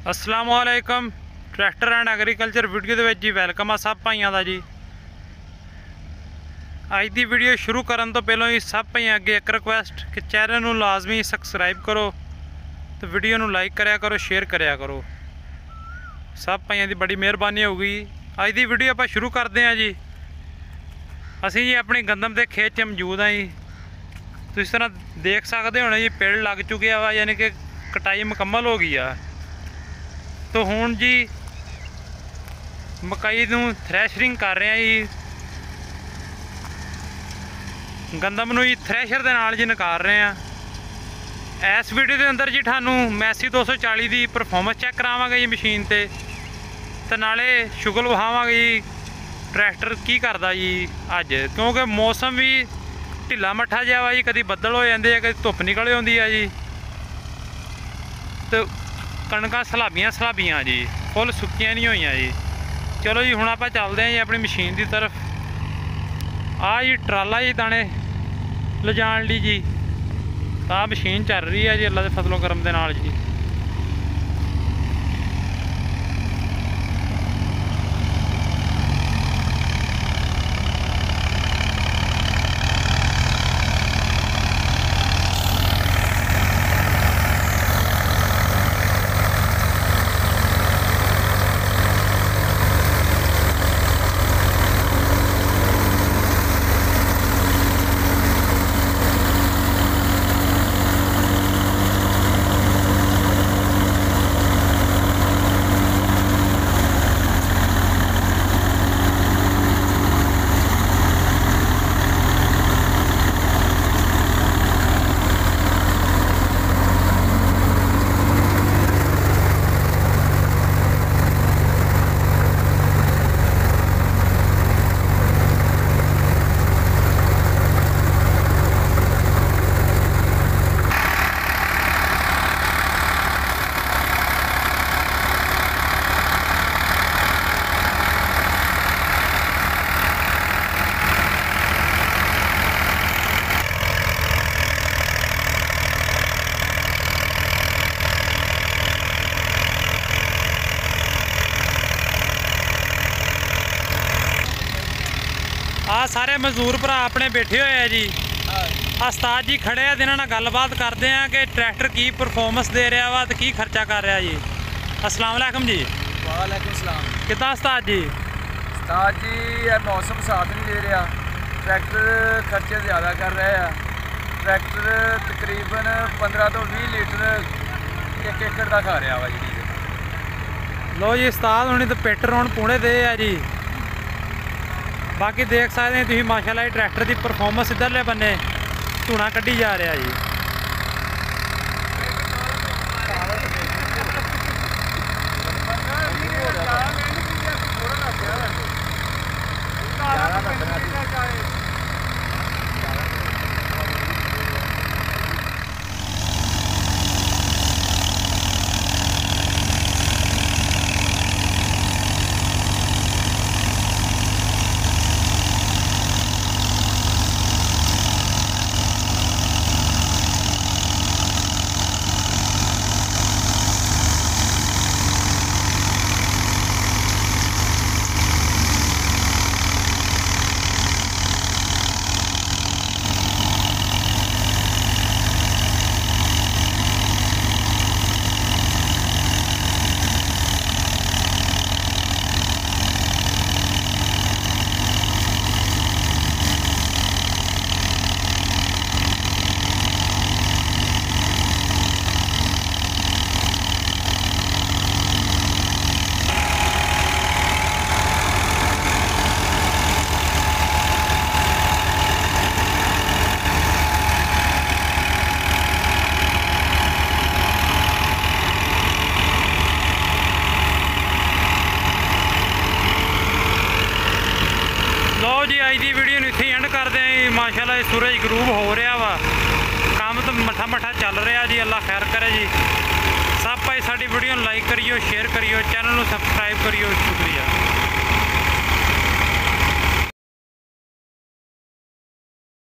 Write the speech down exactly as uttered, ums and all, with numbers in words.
अस्सलाम वालेकुम। Tractor and agriculture video ਦੇ ਵਿੱਚ ਜੀ ਵੈਲਕਮ ਆ ਸਭ ਭਾਈਆਂ ਦਾ ਜੀ। ਅੱਜ ਦੀ ਵੀਡੀਓ ਸ਼ੁਰੂ ਕਰਨ ਤੋਂ ਪਹਿਲਾਂ ਹੀ ਸਭ ਭਾਈਆਂ ਅੱਗੇ ਇੱਕ ਰਿਕੁਐਸਟ ਕਿ ਚੈਨਲ ਨੂੰ ਲਾਜ਼ਮੀ ਸਬਸਕ੍ਰਾਈਬ ਕਰੋ ਤੇ ਵੀਡੀਓ ਨੂੰ ਲਾਈਕ ਕਰਿਆ ਕਰੋ, ਸ਼ੇਅਰ ਕਰਿਆ ਕਰੋ। ਸਭ ਭਾਈਆਂ ਦੀ ਬੜੀ ਮਿਹਰਬਾਨੀ ਹੋਊਗੀ। ਅੱਜ ਦੀ ਵੀਡੀਓ ਆਪਾਂ ਸ਼ੁਰੂ ਕਰਦੇ ਹਾਂ ਜੀ। ਅਸੀਂ ਜੀ ਆਪਣੀ ਗੰਦਮ ਦੇ ਖੇਤ 'ਚ ਮੌਜੂਦ ਹਾਂ ਜੀ। ਤੁਸੀਂ ਇਸ ਤਰ੍ਹਾਂ ਦੇਖ ਸਕਦੇ ਹੋ ਜੀ पेड़ लग चुके वा, यानी कि कटाई मुकम्मल हो गई है। तो हुण जी मकई नूं थ्रैशरिंग कर रहे हैं जी। गंदम नूं जी थ्रैशर दे नाल जी निकाल रहे हैं। इस वीडियो के अंदर जी थानू मैसी दो सौ चाली की परफॉर्मेंस चैक करावांगे जी मशीन ते ते नाले शुगल वहावांगे जी ट्रैक्टर की करदा जी अज, क्योंकि मौसम भी ढिला मट्ठा जिहा वा जी, कभी बदल हो जाते हैं, कभी धुप निकल आती है जी। तो कणकां सलाबियां सलाबियां जी, फुल सुक्कियां नहीं हुई जी। चलो जी हुण आपां चलदे हैं जी अपनी मशीन की तरफ। आ जी ट्राला जी दाने लिजाण लई जी, तां मशीन चल रही है जी अल्लाह दे फजलो करम दे नाल जी। आ सारे मजदूर भरा अपने बैठे हुए हैं जी। उस्ताद जी खड़े हैं, जिन्होंने गलबात करते हैं कि ट्रैक्टर की परफॉर्मेंस दे रहा वा तो की खर्चा कर रहा जी। अस्सलाम वालेकुम जी। वालेकुम सलाम। कितना उस्ताद जी? उस्ताद जी ये मौसम साथ नहीं दे रहा, ट्रैक्टर खर्चे ज़्यादा कर रहे हैं। ट्रैक्टर तकरीबन पंद्रह तो बीस लीटर एक एकड़ का खा रहा वा जी। लो जी उस्ताद होनी तो पेटर हुण पूणे दे है जी। बाकी देख सकते हैं तुसीं माशाल्लाह ट्रैक्टर की परफॉर्मेंस इधरले बन्ने धूना कड्ढी जा रहा जी। जी अज की वीडियो इत्थे एंड करते हैं। माशाल्लाह सूरज गरूब हो रहा वा, काम तो मठा मठा चल रहा जी। अल्लाह खैर करे जी। सब भाई साडी वीडियो लाइक करियो, शेयर करियो, चैनल को सबसक्राइब करियो। शुक्रिया।